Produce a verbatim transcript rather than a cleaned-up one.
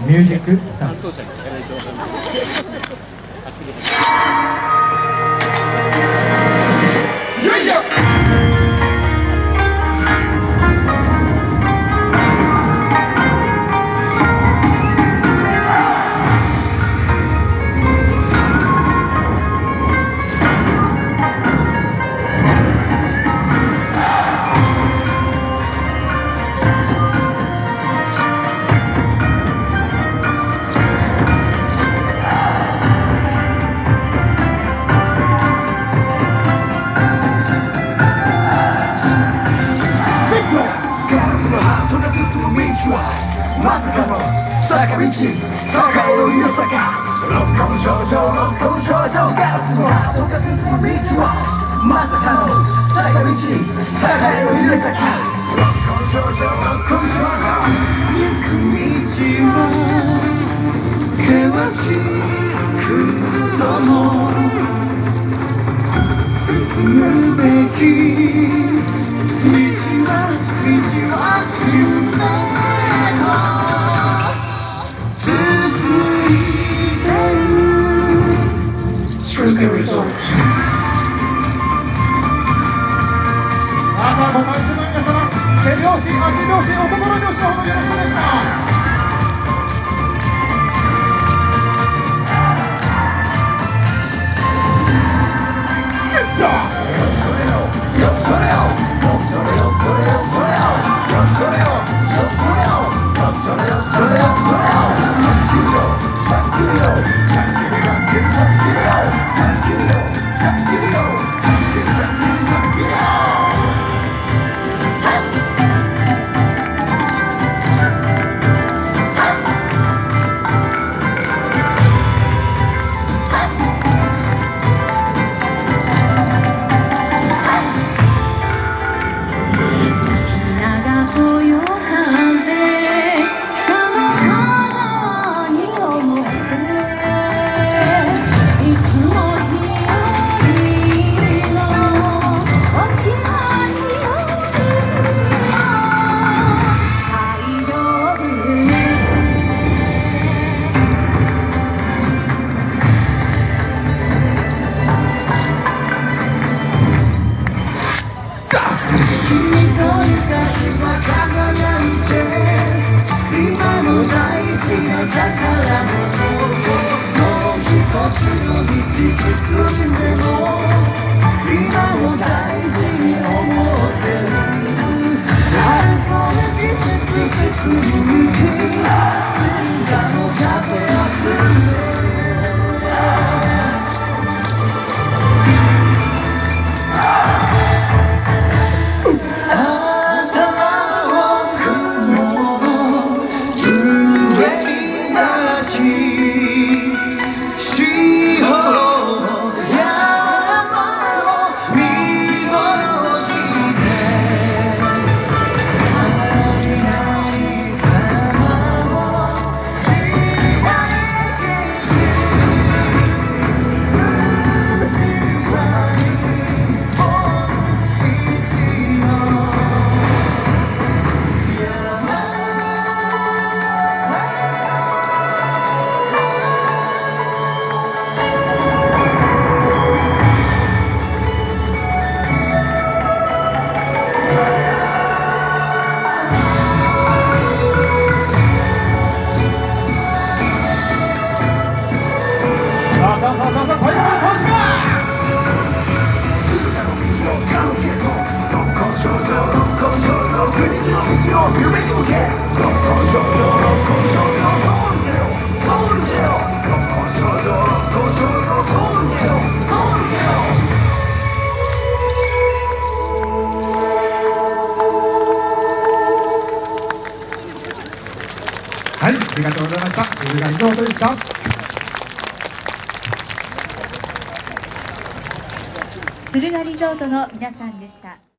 ミュージックスタート。よいしょ。まさかの坂道、坂への夕坂、六甲の少女、六甲の少女、ガラスのハートが進む道はまさかの坂道、坂への夕坂、六甲の少女、六甲の少女、行く道は険しくとも進むべき道は道は夢True the result. またご関心の皆様、手拍子、足拍子、お心拍子のほどよろしくお願いします。はい、ありがとうございました。それが以上でした。 駿河リゾートの皆さんでした。